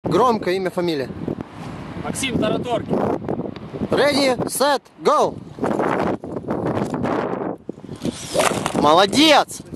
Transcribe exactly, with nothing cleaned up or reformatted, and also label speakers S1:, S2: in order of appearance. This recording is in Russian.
S1: Громко имя, фамилия.
S2: Максим Тараторки.
S1: Ready, set, go! Молодец!